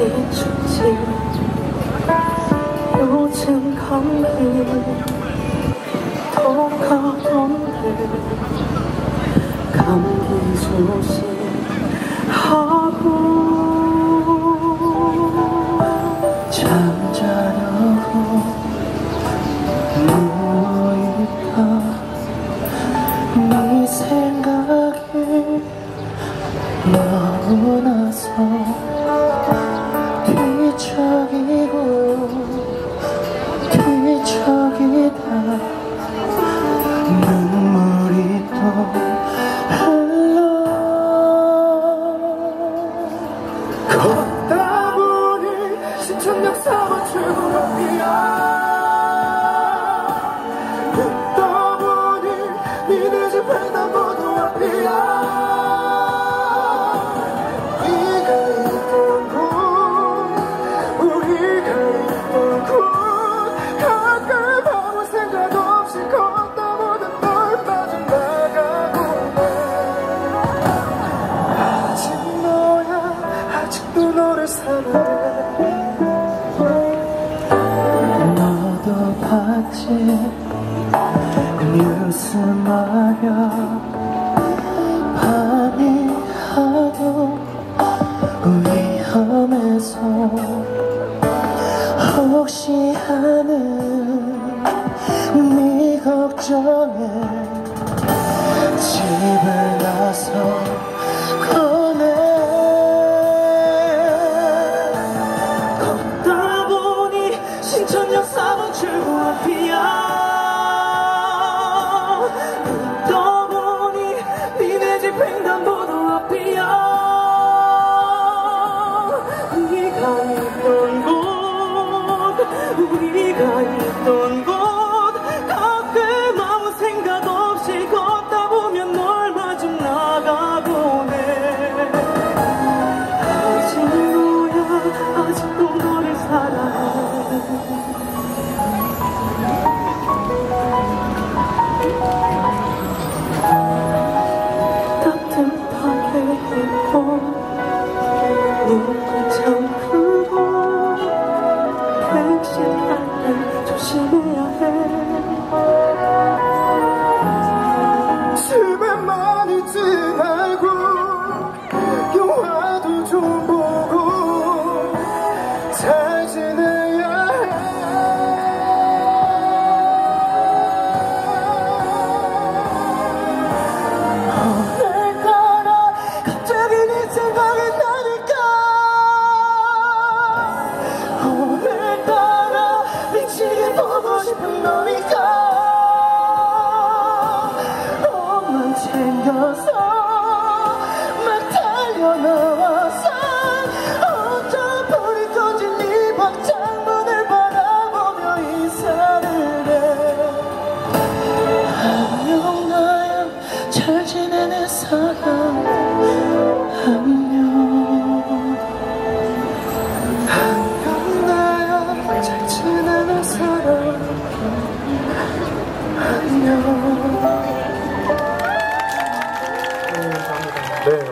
잊혔지. 요즘 감기 더 가던데 감기 조심하고 잠자려고 누워있다 네 생각이 너무 나서 뒤척이고 뒤척이다 눈물이 또 흘러 걷다 보니 신천역 4번 출구 앞이야. 걷다 보니 니네 집 횡단보도 앞이야. 너도 봤지 뉴스 말야 밤이 하도 위험해서 혹시 하는 네 걱정에 집을 나서 신천역 4번 출구 앞이야. 걷다 보니 니네 집 횡단보도 앞이야. 우리가 있던 곳 우리가 있던 곳 가끔 아무 생각 없이 걷다 보면 널 마주 나가보네. 아직 너야 아직도 너를 사랑해. 따뜻하게 입고 눈을 잠그고 택시 탈 때 조심해야 해. 집에만 있지 말고 영화도 좀 보고 잘 지내야 해. 보고 싶은 놈이가 옷만 챙겨서 막 달려나와서 혼자 불이 꺼진 네 방 창문을 바라보며 인사를 해. 안녕 나야 잘 지내는 사람 안녕. 안녕 나야 잘 지내는 사람 안녕. 네, 감사합니다. 네.